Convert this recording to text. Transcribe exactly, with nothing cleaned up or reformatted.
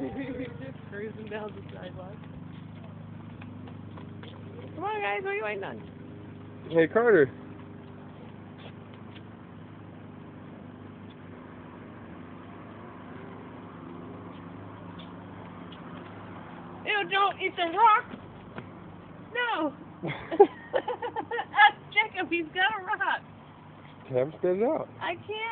Just cruising down the sidewalk. Come on, guys, what are you waiting on? Hey, Carter. Ew, don't eat the rock! No! Ask Jacob, he's got a rock. Have him spit it out. I can't.